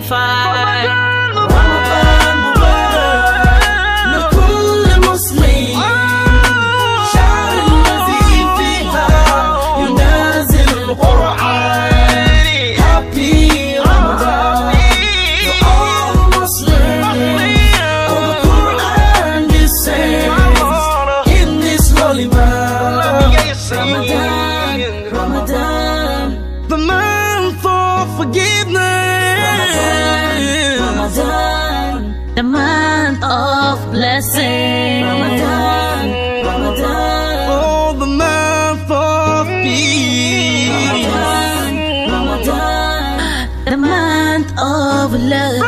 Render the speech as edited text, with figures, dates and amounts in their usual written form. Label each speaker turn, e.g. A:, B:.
A: fire.
B: The month of forgiveness,
A: the month of blessing,
B: oh, the month of peace,
A: the month of love.